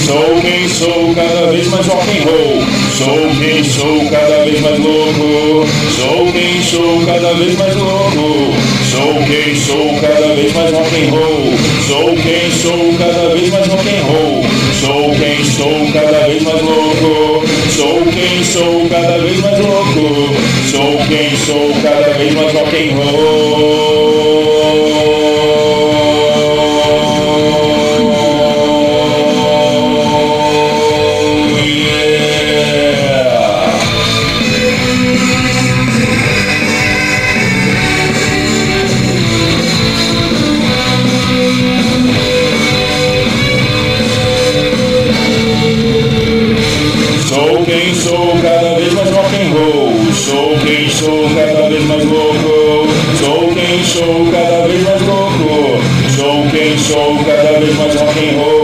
Sou quem sou, cada vez mais rock and roll. Sou quem sou, cada vez mais louco. Sou quem sou, cada vez mais louco. Sou quem sou, cada vez mais rock and roll. Sou quem sou, cada vez mais rock and roll. Sou quem sou, cada vez mais louco. Sou quem sou, cada vez mais louco. Sou quem sou, cada vez mais rock and roll. Sou quem sou, cada vez mais rock and roll. Sou quem sou, cada vez mais louco. Sou quem sou, cada vez mais louco. Sou quem sou, cada vez mais rock and roll.